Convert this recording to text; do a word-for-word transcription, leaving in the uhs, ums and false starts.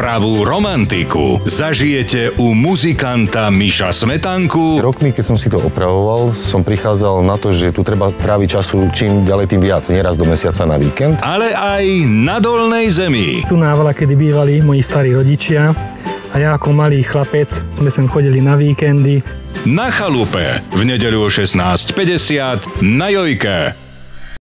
pravú romantiku zažijete u muzikanta Miša Smetánku. Rokmi, keď som si to opravoval, som prichádzal na to, že tu treba tráviť času čím ďalej tým viac, neraz do mesiaca na víkend. Ale aj na Dolnej Zemi. Tu návala, kedy bývali moji starí rodičia a ja ako malý chlapec sme sem chodili na víkendy. Na chalupe v nedeľu o šestnásť päťdesiat na Jojke.